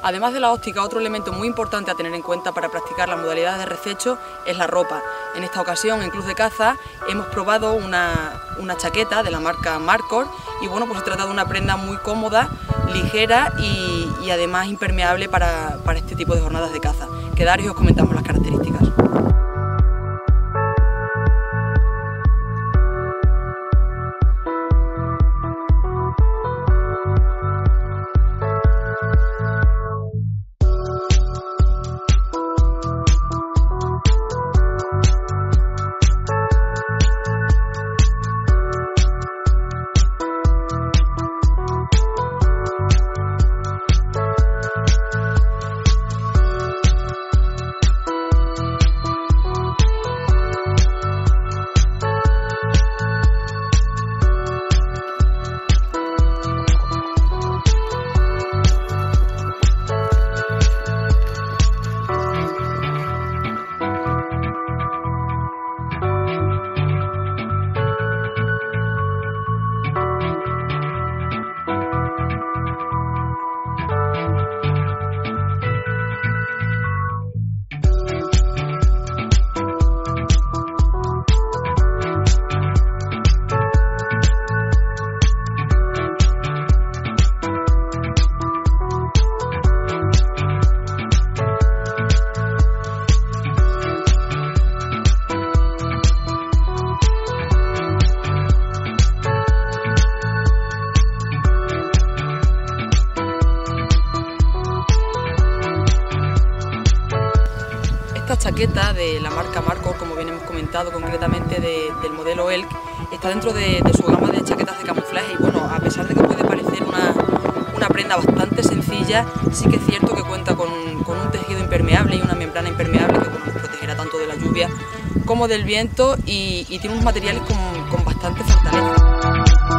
Además de la óptica, otro elemento muy importante a tener en cuenta para practicar las modalidades de rececho es la ropa. En esta ocasión, en Club de Caza, hemos probado una chaqueta de la marca Markor y bueno, pues se trata de una prenda muy cómoda, ligera y además impermeable para este tipo de jornadas de caza. Quedaros y os comentamos las características. Esta chaqueta de la marca Markor, como bien hemos comentado, concretamente del modelo Elk, está dentro de su gama de chaquetas de camuflaje y bueno, a pesar de que puede parecer una prenda bastante sencilla, sí que es cierto que cuenta con un tejido impermeable y una membrana impermeable que bueno, nos protegerá tanto de la lluvia como del viento y tiene unos materiales con bastante fortaleza.